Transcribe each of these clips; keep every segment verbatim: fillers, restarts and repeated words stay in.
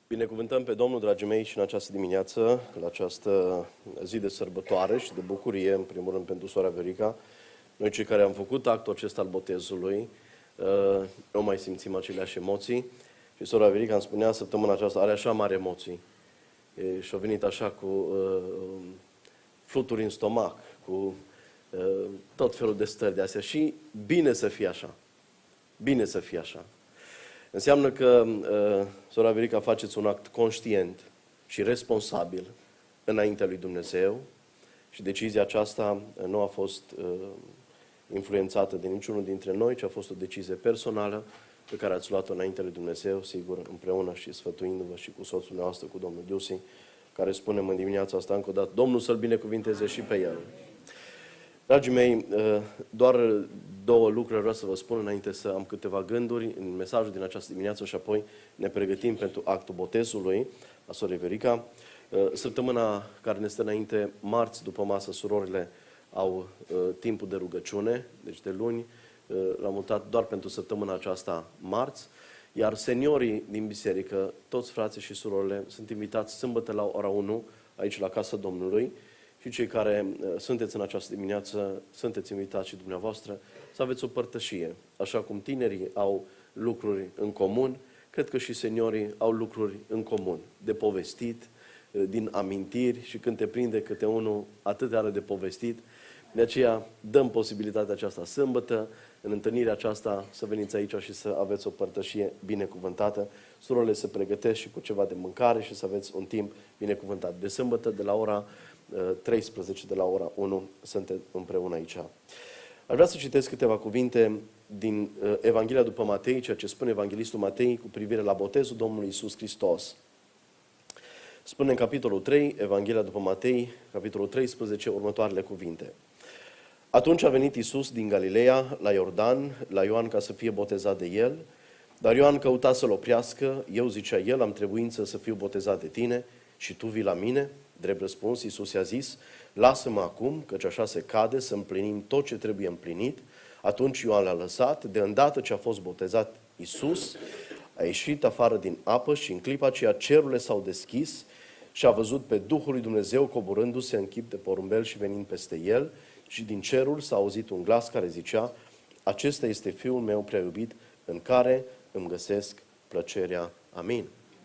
Binecuvântăm pe Domnul, dragii mei, și în această dimineață, la această zi de sărbătoare și de bucurie, în primul rând pentru sora Verica. Noi cei care am făcut actul acesta al botezului, nu mai simțim aceleași emoții. Și sora Verica îmi spunea, săptămâna aceasta are așa mari emoții. Și a venit așa cu uh, fluturi în stomac, cu uh, tot felul de stări de astea. Și bine să fie așa. Bine să fie așa. Înseamnă că, uh, sora Verica, faceți un act conștient și responsabil înaintea lui Dumnezeu și decizia aceasta nu a fost uh, influențată de niciunul dintre noi, ci a fost o decizie personală pe care ați luat-o înaintea lui Dumnezeu, sigur, împreună și sfătuindu-vă și cu soțul nostru, cu domnul Diusi, care spunem în dimineața asta încă o dată, Domnul să-l binecuvinteze și pe el. Dragii mei, doar două lucruri vreau să vă spun înainte să am câteva gânduri în mesajul din această dimineață și apoi ne pregătim pentru actul botezului a sorei Verica. Săptămâna care ne stă înainte, marți după masă, surorile au timpul de rugăciune, deci de luni, l-am mutat doar pentru săptămâna aceasta marți, iar seniorii din biserică, toți frații și surorile, sunt invitați sâmbătă la ora unu, aici la Casa Domnului, și cei care sunteți în această dimineață, sunteți invitați și dumneavoastră să aveți o părtășie. Așa cum tinerii au lucruri în comun, cred că și seniorii au lucruri în comun, de povestit, din amintiri, și când te prinde câte unul, atât are de povestit. De aceea dăm posibilitatea aceasta sâmbătă, în întâlnirea aceasta, să veniți aici și să aveți o părtășie binecuvântată. Surorile se pregătesc și cu ceva de mâncare și să aveți un timp binecuvântat. De sâmbătă, de la ora treisprezece, de la ora unu, suntem împreună aici. Aș vrea să citesc câteva cuvinte din Evanghelia după Matei, ceea ce spune Evanghelistul Matei cu privire la botezul Domnului Iisus Hristos. Spune în capitolul trei, Evanghelia după Matei, capitolul treisprezece, următoarele cuvinte. Atunci a venit Iisus din Galileea la Iordan, la Ioan, ca să fie botezat de el, dar Ioan căuta să-l oprească. Eu, zicea el, am trebuință să fiu botezat de tine și tu vii la mine? Drept răspuns, Iisus i-a zis, lasă-mă acum, căci așa se cade să împlinim tot ce trebuie împlinit. Atunci Ioan l-a lăsat, de îndată ce a fost botezat Iisus, a ieșit afară din apă și în clipa aceea cerurile s-au deschis și a văzut pe Duhul lui Dumnezeu coborându-se în chip de porumbel și venind peste el, și din cerul s-a auzit un glas care zicea, acesta este Fiul meu prea iubit, în care îmi găsesc plăcerea. Amin.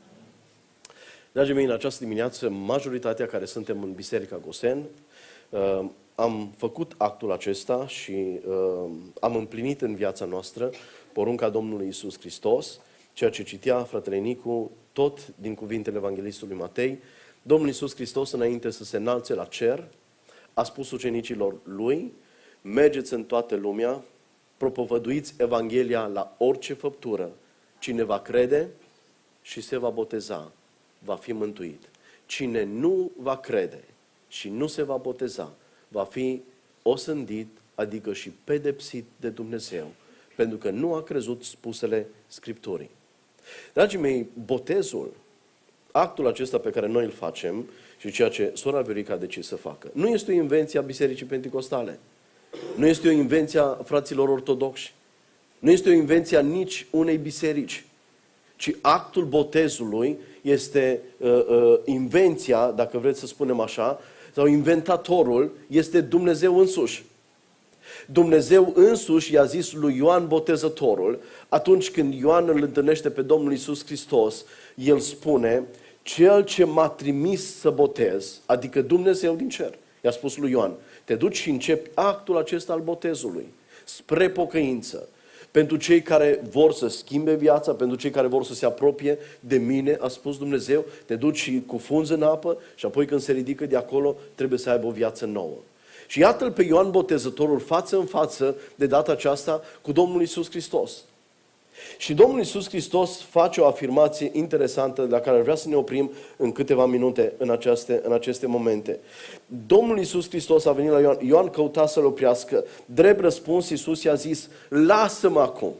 Dragii mei, în această dimineață, majoritatea care suntem în Biserica Gosen, uh, am făcut actul acesta și uh, am împlinit în viața noastră porunca Domnului Iisus Hristos, ceea ce citea fratele Nicu, tot din cuvintele Evanghelistului Matei. Domnul Iisus Hristos, înainte să se înalțe la cer, a spus ucenicilor lui, mergeți în toată lumea, propovăduiți Evanghelia la orice făptură. Cine va crede și se va boteza, va fi mântuit. Cine nu va crede și nu se va boteza, va fi osândit, adică și pedepsit de Dumnezeu, pentru că nu a crezut spusele Scripturii. Dragii mei, botezul, actul acesta pe care noi îl facem și ceea ce sora Verica a decis să facă, nu este o invenție a Bisericii Penticostale, nu este o invenție a fraților ortodoxi, nu este o invenție a nici unei biserici, ci actul botezului este uh, uh, invenția, dacă vreți să spunem așa, sau inventatorul este Dumnezeu însuși. Dumnezeu însuși i-a zis lui Ioan Botezătorul, atunci când Ioan îl întâlnește pe Domnul Iisus Hristos, el spune, cel ce m-a trimis să botez, adică Dumnezeu din cer, i-a spus lui Ioan, te duci și începi actul acesta al botezului, spre pocăință, pentru cei care vor să schimbe viața, pentru cei care vor să se apropie de mine, a spus Dumnezeu, te duci și cufunzi în apă și apoi când se ridică de acolo, trebuie să aibă o viață nouă. Și iată-l pe Ioan Botezătorul față în față, de data aceasta, cu Domnul Iisus Hristos. Și Domnul Iisus Hristos face o afirmație interesantă la care vrea să ne oprim în câteva minute în aceste, în aceste momente. Domnul Iisus Hristos a venit la Ioan, Ioan căuta să-l oprească. Drept răspuns, Iisus i-a zis, lasă-mă acum.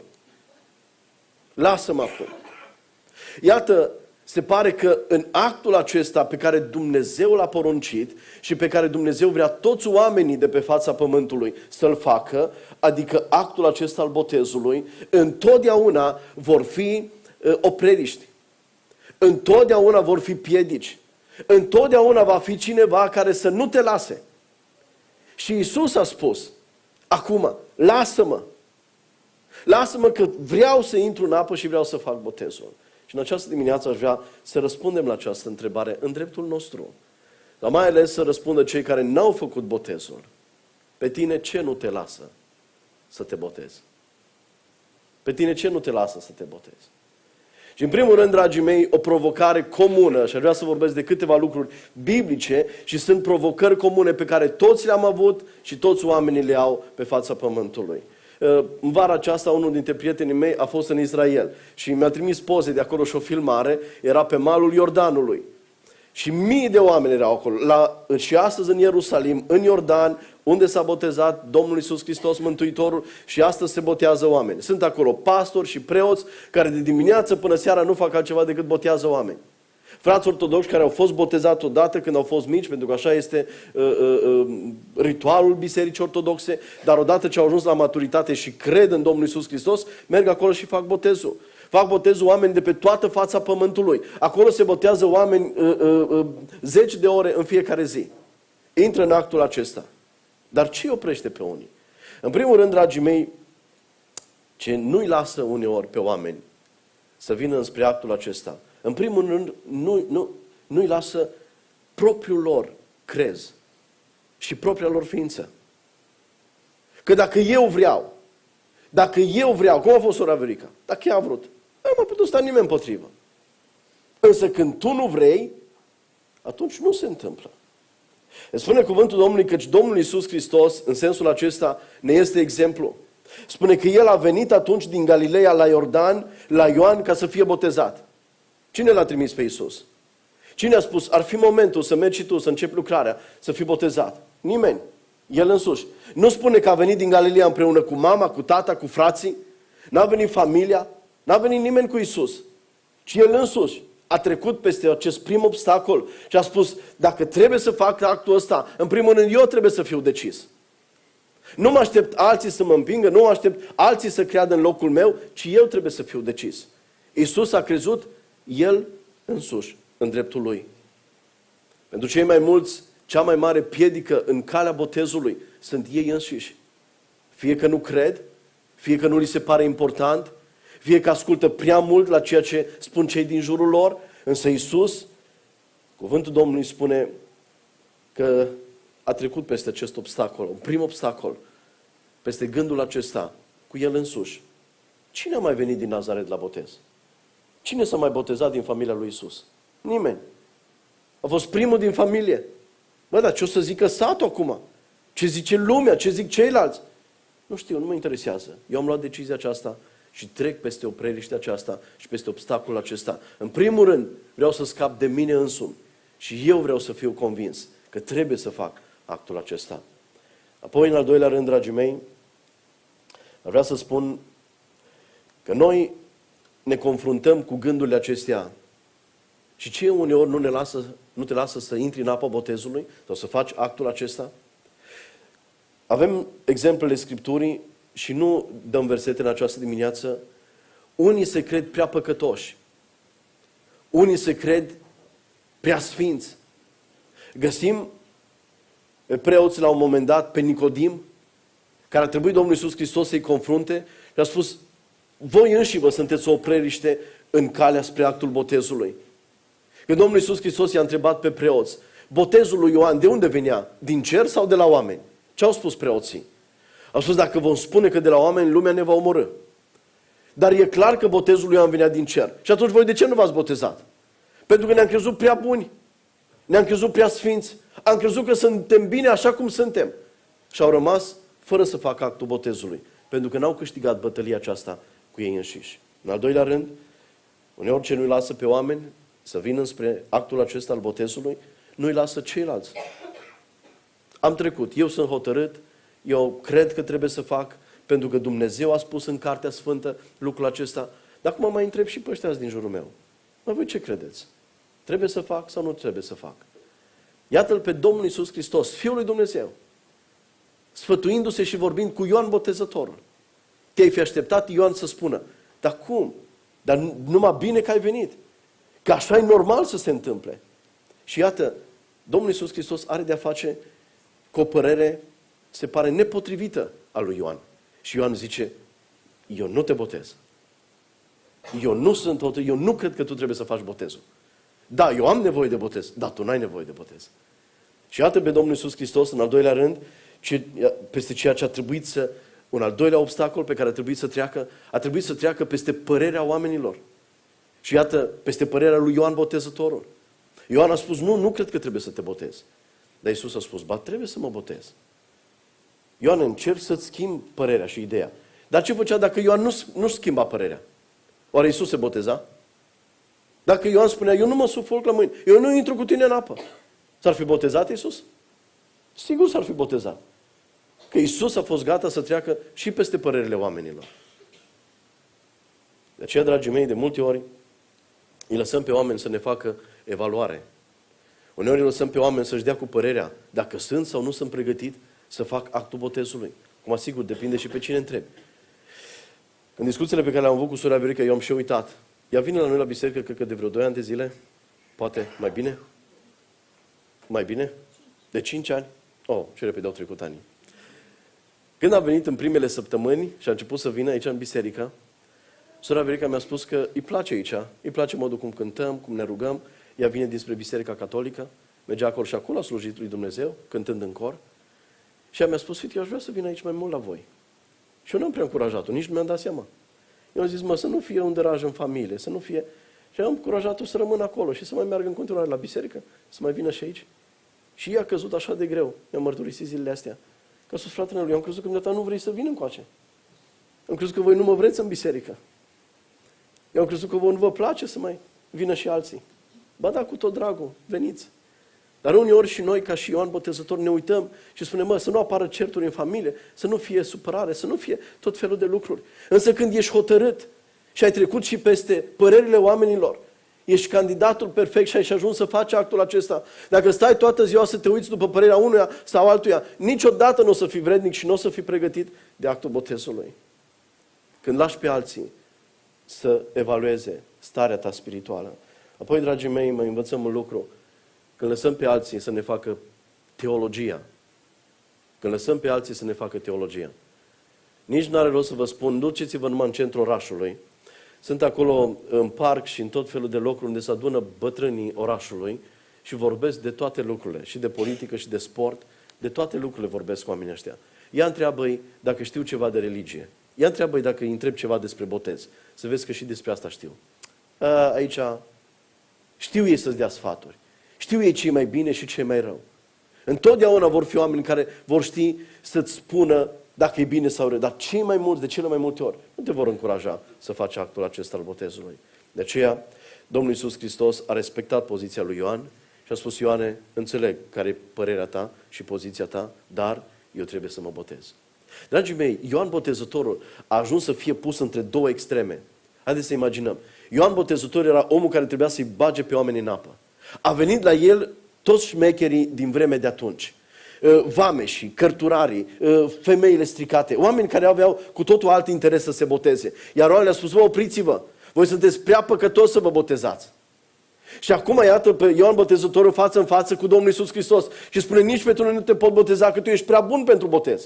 Lasă-mă acum. Iată, se pare că în actul acesta pe care Dumnezeu l-a poruncit și pe care Dumnezeu vrea toți oamenii de pe fața pământului să-l facă, adică actul acesta al botezului, întotdeauna vor fi uh, opreliști. Întotdeauna vor fi piedici. Întotdeauna va fi cineva care să nu te lase. Și Iisus a spus, acum, lasă-mă. Lasă-mă că vreau să intru în apă și vreau să fac botezul. Și în această dimineață aș vrea să răspundem la această întrebare în dreptul nostru. Dar mai ales să răspundă cei care n-au făcut botezul. Pe tine ce nu te lasă să te botezi? Pe tine ce nu te lasă să te botezi? Și în primul rând, dragii mei, o provocare comună, și aș vrea să vorbesc de câteva lucruri biblice și sunt provocări comune pe care toți le-am avut și toți oamenii le au pe fața pământului. În vara aceasta, unul dintre prietenii mei a fost în Israel și mi-a trimis poze de acolo și o filmare, era pe malul Iordanului. Și mii de oameni erau acolo. La, și astăzi în Ierusalim, în Iordan, unde s-a botezat Domnul Iisus Hristos, Mântuitorul, și astăzi se botează oameni. Sunt acolo pastori și preoți care de dimineață până seara nu fac altceva decât botează oameni. Frați ortodoxi care au fost botezați odată când au fost mici, pentru că așa este uh, uh, uh, ritualul bisericii ortodoxe, dar odată ce au ajuns la maturitate și cred în Domnul Iisus Hristos, merg acolo și fac botezul. Fac botezul oameni de pe toată fața pământului. Acolo se botează oameni uh, uh, uh, zeci de ore în fiecare zi. Intră în actul acesta. Dar ce oprește pe unii? În primul rând, dragii mei, ce nu-i lasă uneori pe oameni să vină înspre actul acesta, în primul rând, nu, nu, nu-i lasă propriul lor crez și propria lor ființă. Că dacă eu vreau, dacă eu vreau, cum a fost sora Verica? Dacă ea a vrut, nu m-a putut sta nimeni împotrivă. Însă când tu nu vrei, atunci nu se întâmplă. Spune cuvântul Domnului căci Domnul Iisus Hristos, în sensul acesta, ne este exemplu. Spune că El a venit atunci din Galileea la Iordan, la Ioan, ca să fie botezat. Cine l-a trimis pe Iisus? Cine a spus, ar fi momentul să mergi și tu, să începi lucrarea, să fii botezat? Nimeni. El însuși. Nu spune că a venit din Galileea împreună cu mama, cu tata, cu frații. N-a venit familia. N-a venit nimeni cu Iisus. Ci El însuși a trecut peste acest prim obstacol și a spus, dacă trebuie să fac actul ăsta, în primul rând eu trebuie să fiu decis. Nu mă aștept alții să mă împingă, nu mă aștept alții să creadă în locul meu, ci eu trebuie să fiu decis. Iisus a crezut El însuși în dreptul Lui. Pentru cei mai mulți, cea mai mare piedică în calea botezului sunt ei înșiși. Fie că nu cred, fie că nu li se pare important, fie că ascultă prea mult la ceea ce spun cei din jurul lor, însă Iisus, cuvântul Domnului spune că a trecut peste acest obstacol, un prim obstacol, peste gândul acesta, cu El însuși. Cine a mai venit din Nazaret la botez? Cine s-a mai botezat din familia lui Iisus? Nimeni. A fost primul din familie. Bă, dar ce o să zică satul acum? Ce zice lumea? Ce zic ceilalți? Nu știu, nu mă interesează. Eu am luat decizia aceasta și trec peste opreliștea aceasta și peste obstacolul acesta. În primul rând, vreau să scap de mine însumi. Și eu vreau să fiu convins că trebuie să fac actul acesta. Apoi, în al doilea rând, dragii mei, vreau să spun că noi ne confruntăm cu gândurile acestea. Și ce uneori nu, ne lasă, nu te lasă să intri în apa botezului sau să faci actul acesta? Avem exemplele Scripturii și nu dăm versete în această dimineață. Unii se cred prea păcătoși. Unii se cred prea sfinți. Găsim pe preoți la un moment dat, pe Nicodim, care a trebuit Domnul Iisus Hristos să-i confrunte și a spus, voi înși vă sunteți o opreliște în calea spre actul botezului. Când Domnul Iisus Hristos i-a întrebat pe preoți, botezul lui Ioan de unde venea? Din cer sau de la oameni? Ce au spus preoții? Au spus, dacă vom spune că de la oameni, lumea ne va omorî. Dar e clar că botezul lui Ioan venea din cer. Și atunci voi de ce nu v-ați botezat? Pentru că ne-am crezut prea buni. Ne-am crezut prea sfinți. Am crezut că suntem bine așa cum suntem. Și au rămas fără să facă actul botezului. Pentru că n-au câștigat bătălia aceasta cu ei înșiși. În al doilea rând, uneori ce nu-i lasă pe oameni să vină spre actul acesta al botezului, nu-i lasă ceilalți. Am trecut, eu sunt hotărât, eu cred că trebuie să fac, pentru că Dumnezeu a spus în Cartea Sfântă lucrul acesta. Dar acum mai întreb și pe ăștia din jurul meu. Mă, voi ce credeți? Trebuie să fac sau nu trebuie să fac? Iată-L pe Domnul Iisus Hristos, Fiul lui Dumnezeu, sfătuindu-se și vorbind cu Ioan Botezătorul. Te-ai fi așteptat Ioan să spună, dar cum? Dar numai bine că ai venit. Că așa e normal să se întâmple. Și iată, Domnul Iisus Hristos are de-a face cu o părere, se pare, nepotrivită a lui Ioan. Și Ioan zice, eu nu te botez. Eu nu sunt hotărât, eu nu cred că tu trebuie să faci botezul. Da, eu am nevoie de botez, dar tu n-ai nevoie de botez. Și iată pe Domnul Iisus Hristos, în al doilea rând, peste ceea ce a trebuit să, un al doilea obstacol pe care a trebuit să treacă, a trebuit să treacă peste părerea oamenilor. Și iată, peste părerea lui Ioan Botezătorul. Ioan a spus, nu, nu cred că trebuie să te botezi. Dar Iisus a spus, ba, trebuie să mă botez. Ioan, încerc să-ți schimb părerea și ideea. Dar ce făcea dacă Ioan nu, nu schimba părerea? Oare Iisus se boteza? Dacă Ioan spunea, eu nu mă sufoc la mâini, eu nu intru cu tine în apă, s-ar fi botezat Iisus? Sigur s-ar fi botezat. Că Iisus a fost gata să treacă și peste părerile oamenilor. De aceea, dragii mei, de multe ori îi lăsăm pe oameni să ne facă evaluare. Uneori îi lăsăm pe oameni să-și dea cu părerea dacă sunt sau nu sunt pregătit să fac actul botezului. Cum asigur, depinde și pe cine întrebi. În discuțiile pe care le-am avut cu sora Viorica, eu am și uitat. Ea vine la noi la biserică, cred că de vreo doi ani de zile, poate mai bine? Mai bine? De cinci ani? Oh, ce repede au trecut ani. Când a venit în primele săptămâni și a început să vină aici în biserică, sora Viorica mi-a spus că îi place aici, îi place modul cum cântăm, cum ne rugăm. Ea vine dinspre Biserica Catolică, mergea acolo și acolo a slujit lui Dumnezeu, cântând în cor. Și ea mi-a spus, uite, eu aș vrea să vin aici mai mult la voi. Și eu n-am prea încurajat-o, nici nu mi-am dat seama. Eu am zis, mă, să nu fie un deraj în familie, să nu fie... Și am încurajat-o să rămână acolo și să mai meargă în continuare la biserică, să mai vină și aici. Și ea a căzut așa de greu, mi-a mărturisit zilele astea. Că a spus, fratele lui, eu am crezut că dumneata nu vrei să vin încoace. Am crezut că voi nu mă vreți în biserică. Eu am crezut că vă nu vă place să mai vină și alții. Ba da, cu tot dragul, veniți. Dar uneori și noi, ca și Ioan Botezător, ne uităm și spunem, mă, să nu apară certuri în familie, să nu fie supărare, să nu fie tot felul de lucruri. Însă când ești hotărât și ai trecut și peste părerile oamenilor, ești candidatul perfect și ai și ajuns să faci actul acesta. Dacă stai toată ziua să te uiți după părerea unuia sau altuia, niciodată nu o să fii vrednic și nu o să fii pregătit de actul botezului. Când lași pe alții să evalueze starea ta spirituală. Apoi, dragii mei, mai învățăm un lucru. Când lăsăm pe alții să ne facă teologia, când lăsăm pe alții să ne facă teologia, nici nu are rost să vă spun, duceți-vă numai în centrul orașului. Sunt acolo în parc și în tot felul de locuri unde se adună bătrânii orașului și vorbesc de toate lucrurile, și de politică, și de sport, de toate lucrurile vorbesc cu oamenii ăștia. Ia întreabă-i dacă știu ceva de religie. Ia întreabă-i dacă îi întreb ceva despre botez. Să vezi că și despre asta știu. A, aici știu ei să-ți dea sfaturi. Știu ei ce e mai bine și ce e mai rău. Întotdeauna vor fi oameni care vor ști să-ți spună dacă e bine sau rău. Dar cei mai mulți, de cele mai multe ori, nu te vor încuraja să faci actul acesta al botezului. De aceea, Domnul Iisus Hristos a respectat poziția lui Ioan și a spus, Ioane, înțeleg care e părerea ta și poziția ta, dar eu trebuie să mă botez. Dragii mei, Ioan Botezătorul a ajuns să fie pus între două extreme. Haideți să imaginăm. Ioan Botezătorul era omul care trebuia să-i bage pe oameni în apă. A venit la el toți șmecherii din vremea de atunci. Vameșii, cărturarii, femeile stricate, oameni care aveau cu totul alt interes să se boteze. Iar Ioan le-a spus, vă opriți-vă, voi sunteți prea păcătoși să vă botezați. Și acum iată pe Ioan Botezătorul față în față cu Domnul Iisus Hristos și spune, nici pe tine nu te pot boteza, că tu ești prea bun pentru botez.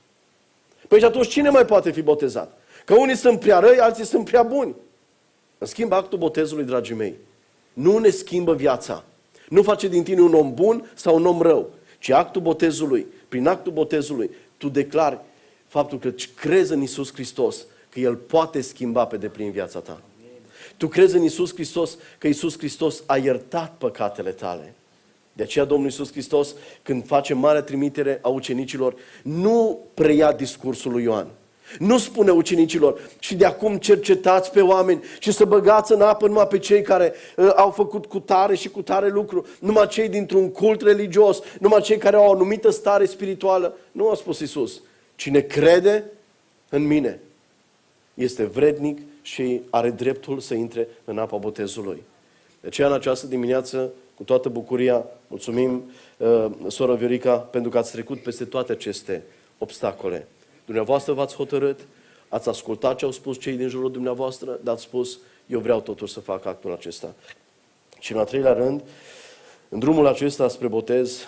Păi și atunci cine mai poate fi botezat? Că unii sunt prea răi, alții sunt prea buni. În schimb, actul botezului, dragii mei, nu ne schimbă viața. Nu face din tine un om bun sau un om rău. Ci actul botezului, prin actul botezului, tu declari faptul că crezi în Iisus Hristos, că El poate schimba pe deplin viața ta. Tu crezi în Iisus Hristos, că Iisus Hristos a iertat păcatele tale. De aceea Domnul Iisus Hristos, când face marea trimitere a ucenicilor, nu preia discursul lui Ioan. Nu spune ucenicilor, și de acum cercetați pe oameni și să băgați în apă numai pe cei care uh, au făcut cu tare și cu tare lucru, numai cei dintr-un cult religios, numai cei care au o anumită stare spirituală. Nu a spus Iisus. Cine crede în mine este vrednic și are dreptul să intre în apa botezului. De aceea, în această dimineață, cu toată bucuria, mulțumim, uh, sora Viorica, pentru că ați trecut peste toate aceste obstacole. Dumneavoastră v-ați hotărât, ați ascultat ce au spus cei din jurul dumneavoastră, dar ați spus, eu vreau totuși să fac actul acesta. Și în al treilea rând, în drumul acesta spre botez,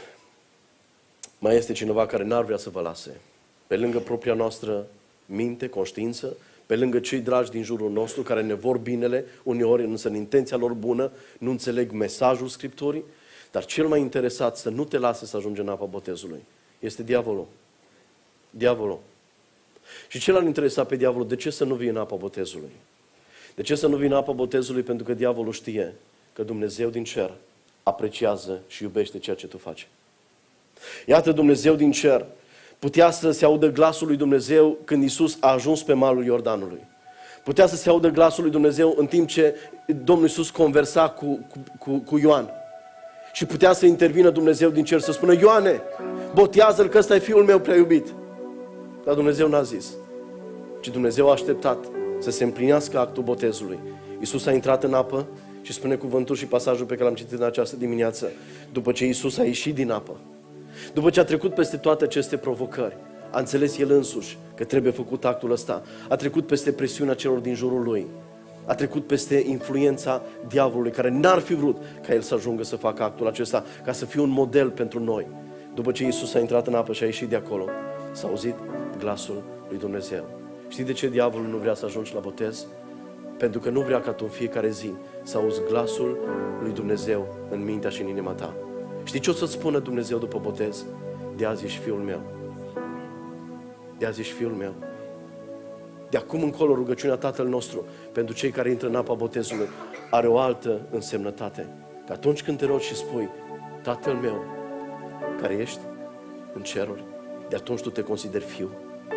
mai este cineva care n-ar vrea să vă lase. Pe lângă propria noastră minte, conștiință, pe lângă cei dragi din jurul nostru care ne vor binele, uneori însă în intenția lor bună, nu înțeleg mesajul Scripturii, dar cel mai interesat să nu te lase să ajungi în apa botezului este diavolul. Diavolul. Și ce l-ar interesa pe diavolul? De ce să nu vii în apa botezului? De ce să nu vii în apa botezului? Pentru că diavolul știe că Dumnezeu din cer apreciază și iubește ceea ce tu faci. Iată, Dumnezeu din cer putea să se audă glasul lui Dumnezeu când Iisus a ajuns pe malul Iordanului. Putea să se audă glasul lui Dumnezeu în timp ce Domnul Iisus conversa cu, cu, cu, cu Ioan. Și putea să intervină Dumnezeu din cer să spună: Ioane, botează-l că ăsta e Fiul meu prea iubit. Dar Dumnezeu n-a zis, ci Dumnezeu a așteptat să se împlinească actul botezului. Iisus a intrat în apă și spune cuvântul și pasajul pe care l-am citit în această dimineață. După ce Iisus a ieșit din apă, după ce a trecut peste toate aceste provocări, a înțeles El însuși că trebuie făcut actul ăsta. A trecut peste presiunea celor din jurul Lui. A trecut peste influența diavolului, care n-ar fi vrut ca El să ajungă să facă actul acesta, ca să fie un model pentru noi. După ce Iisus a intrat în apă și a ieșit de acolo, s-a auzit glasul lui Dumnezeu. Știi de ce diavolul nu vrea să ajungi la botez? Pentru că nu vrea ca tu în fiecare zi să auzi glasul lui Dumnezeu în mintea și în inima ta. Știi ce o să-ți spună Dumnezeu după botez? De azi ești fiul meu. De azi ești fiul meu. De acum încolo rugăciunea Tatăl nostru pentru cei care intră în apa botezului are o altă însemnătate. Că atunci când te rogi și spui: Tatăl meu care ești în ceruri, de atunci tu te consideri fiu.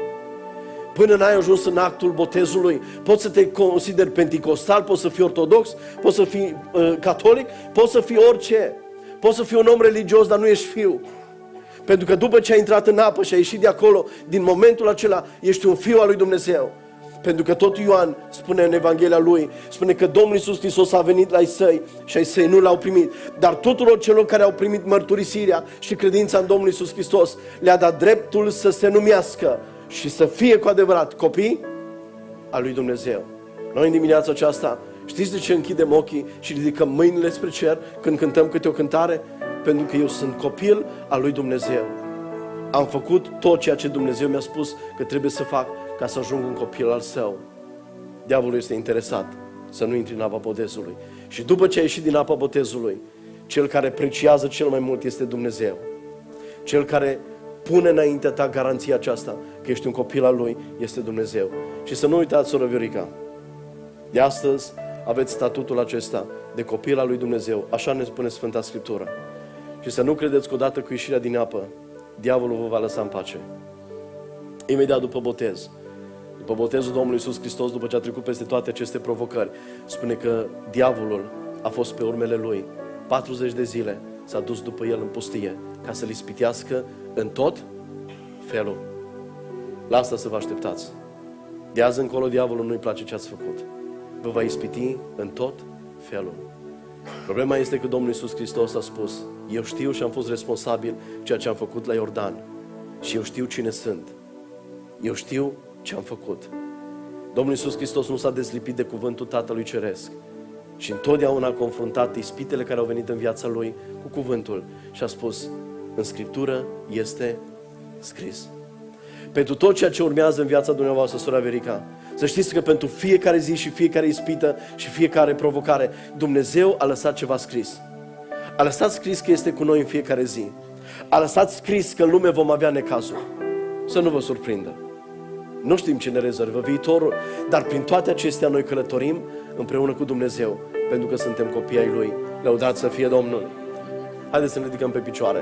Până n-ai ajuns în actul botezului, poți să te consideri penticostal, poți să fii ortodox, poți să fii uh, catolic, poți să fii orice. Poți să fii un om religios, dar nu ești fiu. Pentru că după ce ai intrat în apă și ai ieșit de acolo, din momentul acela ești un fiu al lui Dumnezeu. Pentru că tot Ioan spune în Evanghelia lui, spune că Domnul Iisus Hristos a venit la ai săi și ai săi nu l-au primit. Dar tuturor celor care au primit mărturisirea și credința în Domnul Iisus Hristos le-a dat dreptul să se numească și să fie cu adevărat copii al lui Dumnezeu. Noi în dimineața aceasta, știți de ce închidem ochii și ridicăm mâinile spre cer când cântăm câte o cântare? Pentru că eu sunt copil al lui Dumnezeu. Am făcut tot ceea ce Dumnezeu mi-a spus că trebuie să fac ca să ajung un copil al său. Diavolul este interesat să nu intri în apa botezului. Și după ce ai ieșit din apa botezului, cel care apreciază cel mai mult este Dumnezeu. Cel care pune înaintea ta garanția aceasta că ești un copil al lui este Dumnezeu. Și să nu uitați, soră Viorica, de astăzi aveți statutul acesta de copil al lui Dumnezeu. Așa ne spune Sfânta Scriptură. Și să nu credeți că odată cu ieșirea din apă, diavolul vă va lăsa în pace. Imediat după botez, după botezul Domnului Iisus Hristos, după ce a trecut peste toate aceste provocări, spune că diavolul a fost pe urmele lui. patruzeci de zile s-a dus după el în pustie ca să-l ispitească în tot felul. La asta să vă așteptați. De azi încolo diavolul nu-i place ce ați făcut. Vă va ispiti în tot felul. Problema este că Domnul Iisus Hristos a spus: eu știu și am fost responsabil ceea ce am făcut la Iordan. Și eu știu cine sunt. Eu știu ce am făcut. Domnul Iisus Hristos nu s-a deslipit de cuvântul Tatălui Ceresc. Și întotdeauna a confruntat ispitele care au venit în viața Lui cu cuvântul. Și a spus: în Scriptură este scris. Pentru tot ceea ce urmează în viața dumneavoastră, sora Verica, să știți că pentru fiecare zi și fiecare ispită și fiecare provocare, Dumnezeu a lăsat ceva scris. A lăsat scris că este cu noi în fiecare zi. A lăsat scris că în lume vom avea necazuri. Să nu vă surprindă. Nu știm ce ne rezervă viitorul, dar prin toate acestea noi călătorim împreună cu Dumnezeu, pentru că suntem copii ai Lui. Lăudat să fie Domnul! Haideți să ne ridicăm pe picioare.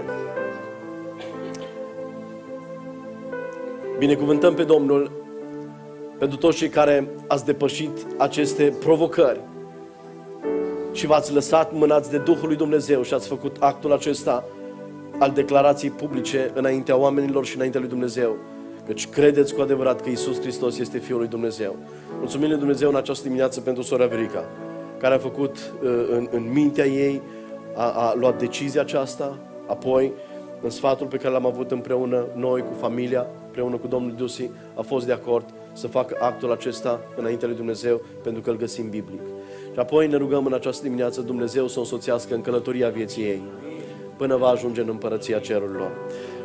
Binecuvântăm pe Domnul pentru toți cei care ați depășit aceste provocări și v-ați lăsat mânați de Duhul lui Dumnezeu și ați făcut actul acesta al declarației publice înaintea oamenilor și înaintea lui Dumnezeu. Căci credeți cu adevărat că Iisus Hristos este Fiul lui Dumnezeu. Mulțumim lui Dumnezeu în această dimineață pentru sora Verica, care a făcut în, în mintea ei, a, a luat decizia aceasta, apoi în sfatul pe care l-am avut împreună noi cu familia, împreună cu Domnul Dusi, a fost de acord să facă actul acesta înaintea lui Dumnezeu, pentru că îl găsim biblic. Și apoi ne rugăm în această dimineață Dumnezeu să o însoțească în călătoria vieții ei, până va ajunge în împărăția cerurilor.